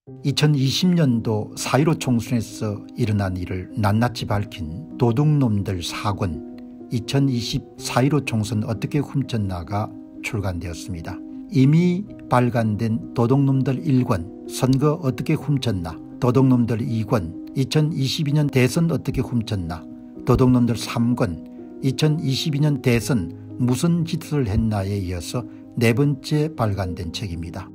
2020년도 4.15 총선에서 일어난 일을 낱낱이 밝힌 도둑놈들 4권 2020 4.15 총선 어떻게 훔쳤나가 출간되었습니다. 이미 발간된 도둑놈들 1권 선거 어떻게 훔쳤나, 도둑놈들 2권 2022년 대선 어떻게 훔쳤나, 도둑놈들 3권 2022년 대선 무슨 짓을 했나에 이어서 네 번째 발간된 책입니다.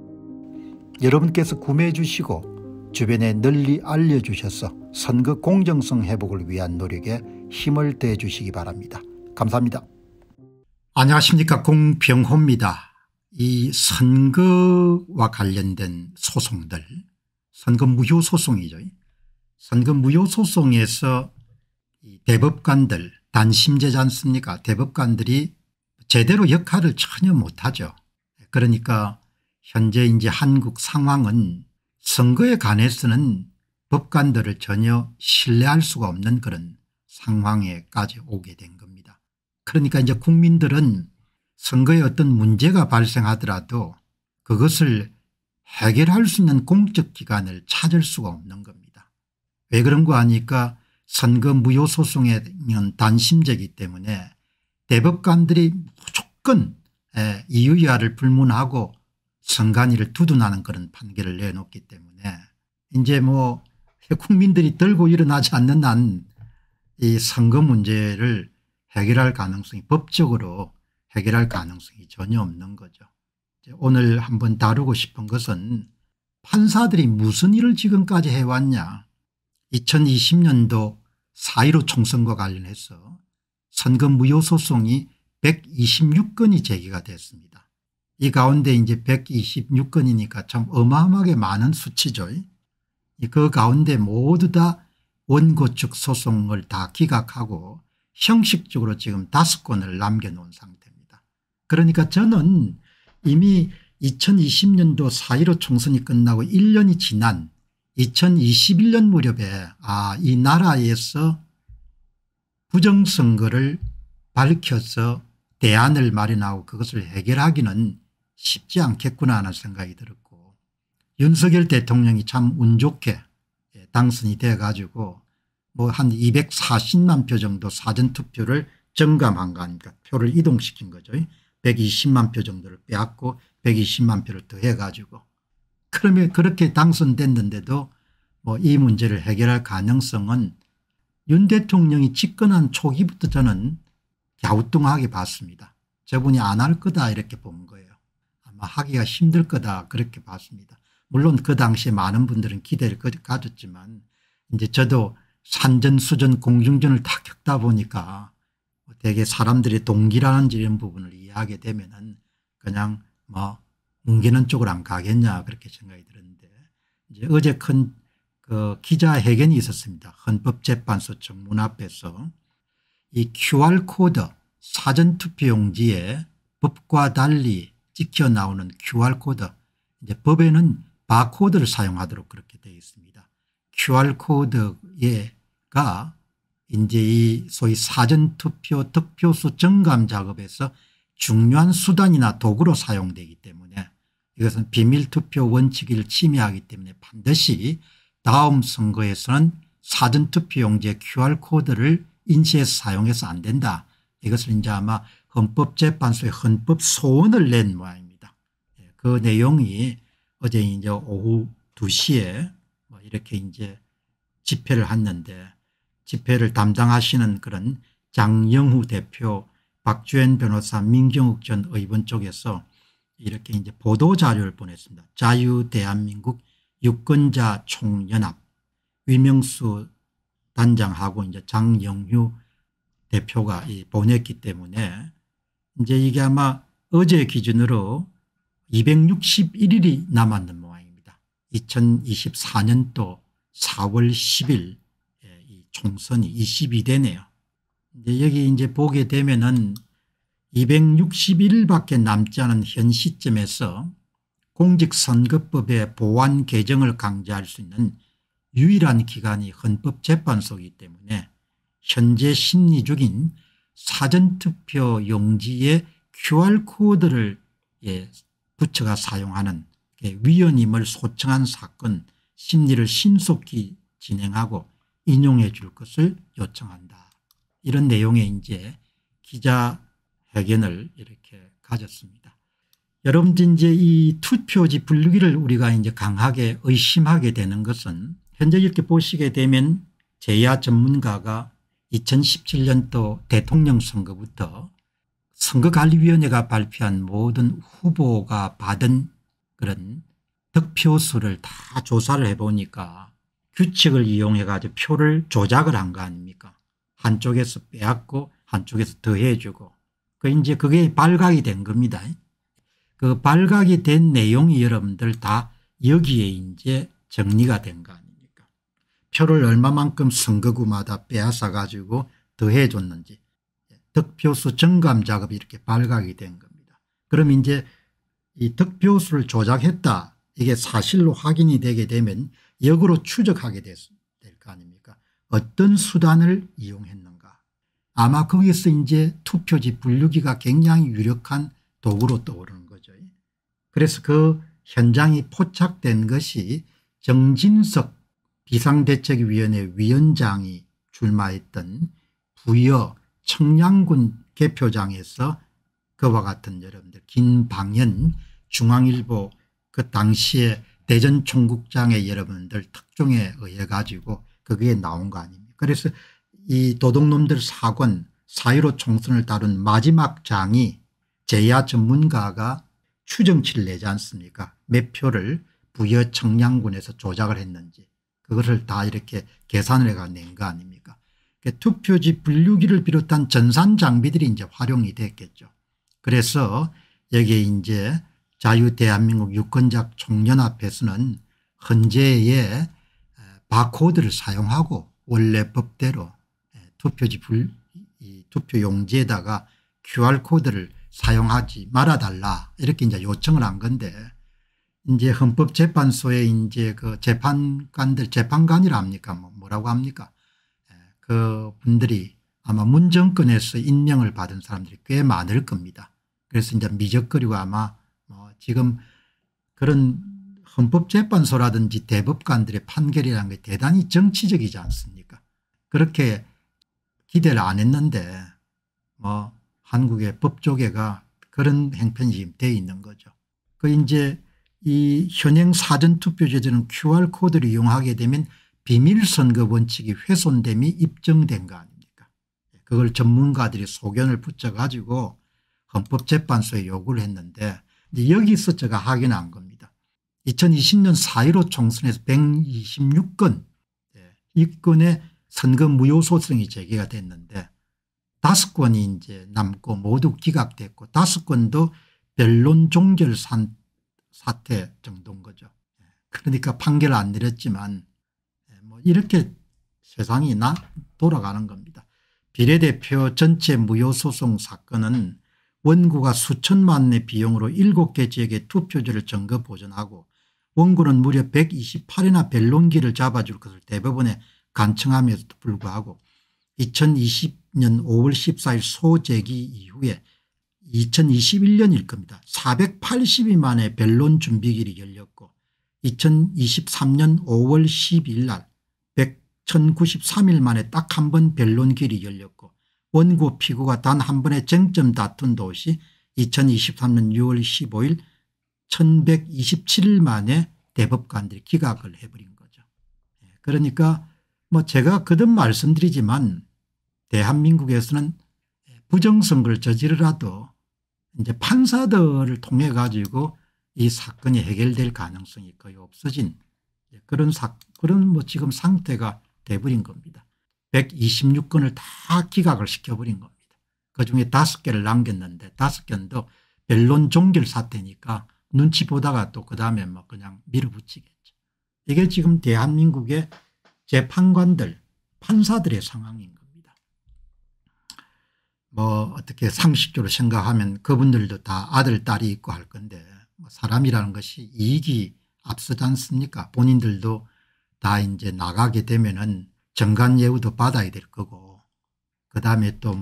여러분께서 구매해 주시고 주변에 널리 알려주셔서 선거 공정성 회복을 위한 노력에 힘을 더해 주시기 바랍니다. 감사합니다. 안녕하십니까, 공병호입니다. 이 선거와 관련된 소송들, 선거 무효 소송이죠. 선거 무효 소송에서 대법관들, 단심제지 않습니까? 대법관들이 제대로 역할을 전혀 못하죠. 그러니까 현재 이제 한국 상황은 선거에 관해서는 법관들을 전혀 신뢰할 수가 없는 그런 상황에까지 오게 된 겁니다. 그러니까 이제 국민들은 선거에 어떤 문제가 발생하더라도 그것을 해결할 수 있는 공적 기관을 찾을 수가 없는 겁니다. 왜 그런가 하니까 선거 무효 소송에는 단심제이기 때문에 대법관들이 무조건 이유야를 불문하고 선관위를 두둔하는 그런 판결을 내놓기 때문에 이제 뭐 국민들이 들고 일어나지 않는 한 이 선거 문제를 해결할 가능성이, 법적으로 해결할 가능성이 전혀 없는 거죠. 오늘 한번 다루고 싶은 것은 판사들이 무슨 일을 지금까지 해왔냐. 2020년도 4.15 총선과 관련해서 선거 무효 소송이 126건이 제기가 됐습니다. 이 가운데 이제 126건이니까 참 어마어마하게 많은 수치죠. 그 가운데 모두 다 원고 측 소송을 다 기각하고 형식적으로 지금 5건을 남겨놓은 상태입니다. 그러니까 저는 이미 2020년도 4.15 총선이 끝나고 1년이 지난 2021년 무렵에 이 나라에서 부정선거를 밝혀서 대안을 마련하고 그것을 해결하기는 쉽지 않겠구나 하는 생각이 들었고, 윤석열 대통령이 참 운 좋게 당선이 돼 가지고 뭐 한 240만 표 정도 사전투표를 점검한 거 아닙니까. 표를 이동시킨 거죠. 120만 표 정도를 빼앗고 120만 표를 더해 가지고, 그러면 그렇게 당선됐는데도 뭐 이 문제를 해결할 가능성은 윤 대통령이 집권한 초기부터 저는 갸우뚱하게 봤습니다. 저분이 안 할 거다 이렇게 본 거예요. 아마 하기가 힘들 거다 그렇게 봤습니다. 물론 그 당시에 많은 분들은 기대를 가졌지만 이제 저도 산전수전 공중전을 다 겪다 보니까 되게 사람들이 동기라는 이런 부분을 이해하게 되면은 그냥 뭐 뭉개는 쪽으로 안 가겠냐 그렇게 생각이 들었는데, 이제 어제 큰 그 기자회견이 있었습니다. 헌법재판소 측 문 앞에서 이 QR코드 사전투표용지에 법과 달리 찍혀 나오는 QR코드, 이제 법에는 바코드를 사용하도록 그렇게 되어 있습니다. QR코드가 이제 이 소위 사전투표 득표수 정감 작업에서 중요한 수단이나 도구로 사용되기 때문에 이것은 비밀투표 원칙을 침해하기 때문에 반드시 다음 선거에서는 사전투표용지에 QR코드를 인쇄해서 사용해서 안 된다. 이것을 이제 아마 헌법재판소에 헌법소원을 낸 모양입니다. 그 내용이 어제 이제 오후 2시에 뭐 이렇게 이제 집회를 했는데, 집회를 담당하시는 그런 장영후 대표, 박주현 변호사, 민경욱 전 의원 쪽에서 이렇게 이제 보도자료를 보냈습니다. 자유대한민국 유권자 총연합 위명수 단장하고 이제 장영휴 대표가 보냈기 때문에 이제 이게 아마 어제 기준으로 261일이 남았는 모양입니다. 2024년도 4월 10일 이 총선이 22대네요. 이제 여기 이제 보게 되면은 261일밖에 남지 않은 현 시점에서 공직선거법의 보완 개정을 강제할 수 있는 유일한 기관이 헌법재판소이기 때문에 현재 심리 중인 사전투표 용지에 QR코드를 부처가 사용하는 위원님을 소청한 사건 심리를 신속히 진행하고 인용해 줄 것을 요청한다. 이런 내용의 이제 기자회견을 이렇게 가졌습니다. 여러분들 이제 이 투표지 분류기를 우리가 이제 강하게 의심하게 되는 것은 현재 이렇게 보시게 되면 제야 전문가가 2017년도 대통령 선거부터 선거관리위원회가 발표한 모든 후보가 받은 그런 득표수를 다 조사를 해보니까 규칙을 이용해 가지고 표를 조작을 한 거 아닙니까? 한쪽에서 빼앗고 한쪽에서 더해주고 이제 그게 발각이 된 겁니다. 그 발각이 된 내용이 여러분들 다 여기에 이제 정리가 된 거 아닙니까? 표를 얼마만큼 선거구마다 빼앗아 가지고 더해 줬는지 득표수 정감 작업이 이렇게 발각이 된 겁니다. 그럼 이제 이 득표수를 조작했다 이게 사실로 확인이 되게 되면 역으로 추적하게 될 거 아닙니까? 어떤 수단을 이용했는가. 아마 거기서 이제 투표지 분류기가 굉장히 유력한 도구로 떠오르는 거죠. 그래서 그 현장이 포착된 것이 정진석 비상대책위원회 위원장이 출마했던 부여 청량군 개표장에서 그와 같은 여러분들 김방현 중앙일보 그 당시에 대전 총국장의 여러분들 특종에 의해 가지고 그게 나온 거 아닙니까? 그래서 이 도둑놈들 사권 4.15 총선을 다룬 마지막 장이 제야 전문가가 추정치를 내지 않습니까? 몇 표를 부여 청량군에서 조작을 했는지 그것을 다 이렇게 계산을 해가 낸 거 아닙니까? 투표지 분류기를 비롯한 전산 장비들이 이제 활용이 됐겠죠. 그래서 여기에 이제 자유대한민국 유권자 총연합에서는 헌재의 바코드를 사용하고 원래 법대로 투표지 투표용지에다가 QR코드를 사용하지 말아달라 이렇게 이제 요청을 한 건데 이제 헌법재판소에 이제 그 재판관이라 합니까? 뭐라고 합니까? 그 분들이 아마 문정권에서 임명을 받은 사람들이 꽤 많을 겁니다. 그래서 이제 미적거리고 아마 지금 그런 헌법재판소라든지 대법관들의 판결이라는 게 대단히 정치적이지 않습니까? 그렇게 기대를 안 했는데 한국의 법조계가 그런 행편이 지금 되어 있는 거죠. 이제 이 현행 사전투표제도는 QR코드를 이용하게 되면 비밀선거 원칙이 훼손됨이 입증된 거 아닙니까? 그걸 전문가들이 소견을 붙여 가지고 헌법재판소에 요구를 했는데 이제 여기서 제가 확인한 겁니다. 2020년 4.15 총선에서 126건 이 건의 선거 무효 소송이 제기가 됐는데 5건이 이제 남고 모두 기각됐고 5건도 변론 종결 사태 정도인 거죠. 그러니까 판결을 안 내렸지만 이렇게 세상이 돌아가는 겁니다. 비례대표 전체 무효소송 사건은 원구가 수천만 원의 비용으로 7개 지역의 투표지를 점거 보존하고 원구는 무려 128회나 변론기를 잡아줄 것을 대법원에 간청하면서도 불구하고 2020년 5월 14일 소재기 이후에 2021년일 겁니다. 480일 만에 변론 준비일이 열렸고 2023년 5월 12일 날 1093일 만에 딱 한 번 변론길이 열렸고 원고 피고가 단 한 번의 쟁점 다툰도 없이 2023년 6월 15일 1127일 만에 대법관들이 기각을 해버린 거죠. 그러니까 제가 거듭 말씀드리지만 대한민국에서는 부정선거를 저지르라도 이제 판사들을 통해 가지고 이 사건이 해결될 가능성이 거의 없어진 그런 지금 상태가 돼버린 겁니다. 126건을 다 기각을 시켜버린 겁니다. 그중에 5개를 남겼는데 5건도 변론 종결 사태니까 눈치 보다가 또 그다음에 그냥 밀어붙이겠죠. 이게 지금 대한민국의 재판관들 판사들의 상황인 겁니다. 어떻게 상식적으로 생각하면 그분들도 다 아들 딸이 있고 할 건데 사람이라는 것이 이익이 앞서지 않습니까? 본인들도 다 이제 나가게 되면은 정관 예우도 받아야 될 거고 그다음에 또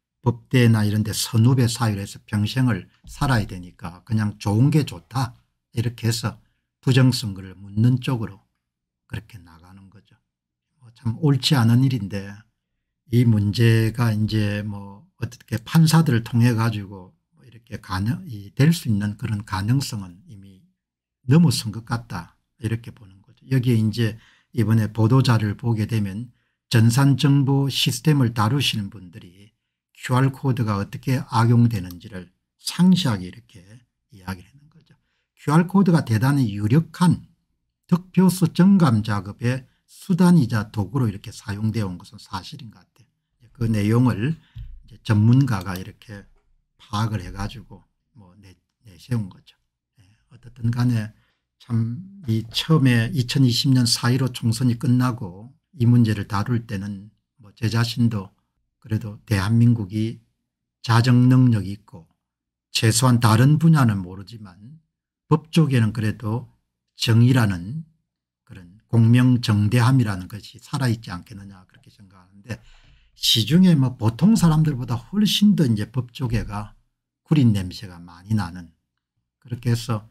법대나 이런 데 선후배 사유로 해서 평생을 살아야 되니까 그냥 좋은 게 좋다 이렇게 해서 부정선거를 묻는 쪽으로 그렇게 나가는 거죠. 참 옳지 않은 일인데 이 문제가 이제 뭐 어떻게 판사들을 통해 가지고 이렇게 될 수 있는 그런 가능성은 이미 넘어선 것 같다 이렇게 보는 거죠. 여기에 이제 이번에 보도자를 보게 되면 전산정보 시스템을 다루시는 분들이 QR코드가 어떻게 악용되는지를 상세하게 이렇게 이야기를 하는 거죠. QR코드가 대단히 유력한 득표수 정감 작업의 수단이자 도구로 이렇게 사용되어 온 것은 사실인 것 같아요. 그 내용을 이제 전문가가 이렇게 파악을 해가지고 뭐 내세운 거죠. 어떻든 간에 참 이 처음에 2020년 4.15 총선이 끝나고 이 문제를 다룰 때는 뭐 제 자신도 그래도 대한민국이 자정 능력이 있고 최소한 다른 분야는 모르지만 법 쪽에는 그래도 정의라는 그런 공명정대함이라는 것이 살아있지 않겠느냐 그렇게 생각하는데 시중에 뭐 보통 사람들보다 훨씬 더 이제 법 쪽에가 구린 냄새가 많이 나는 그렇게 해서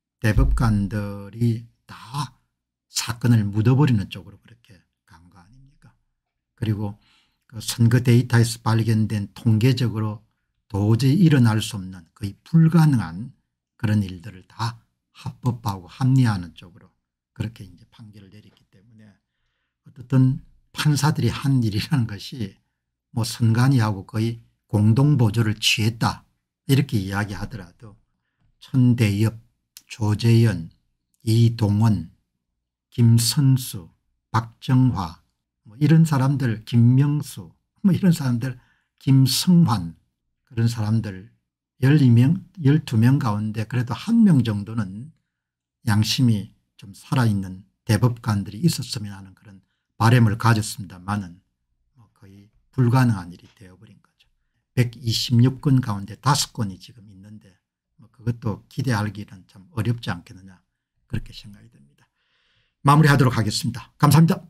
대법관들이 다 사건을 묻어버리는 쪽으로 그렇게 간 거 아닙니까? 그리고 그 선거 데이터에서 발견된 통계적으로 도저히 일어날 수 없는 거의 불가능한 그런 일들을 다 합법화하고 합리화하는 쪽으로 그렇게 이제 판결을 내렸기 때문에 어떻든 판사들이 한 일이라는 것이 뭐 선관위하고 거의 공동보조를 취했다 이렇게 이야기하더라도 천대엽, 조재현, 이동원, 김선수, 박정화 뭐 이런 사람들 김명수 뭐 이런 사람들 김성환 그런 사람들 12명 가운데 그래도 1명 정도는 양심이 좀 살아있는 대법관들이 있었으면 하는 그런 바람을 가졌습니다만은 뭐 거의 불가능한 일이 되어버린 거죠. 126건 가운데 5건이 지금 있는데 뭐 그것도 기대하기는 참 어렵지 않겠느냐 그렇게 생각이 됩니다. 마무리하도록 하겠습니다. 감사합니다.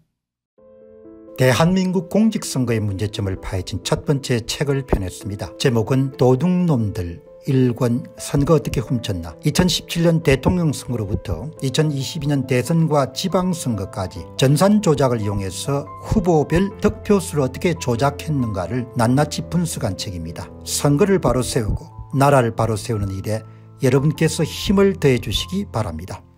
대한민국 공직선거의 문제점을 파헤친 첫 번째 책을 펴냈습니다. 제목은 도둑놈들 1권 선거 어떻게 훔쳤나. 2017년 대통령 선거로부터 2022년 대선과 지방선거까지 전산 조작을 이용해서 후보별 득표수를 어떻게 조작했는가를 낱낱이 분석한 책입니다. 선거를 바로 세우고 나라를 바로 세우는 일에 여러분께서 힘을 더해 주시기 바랍니다.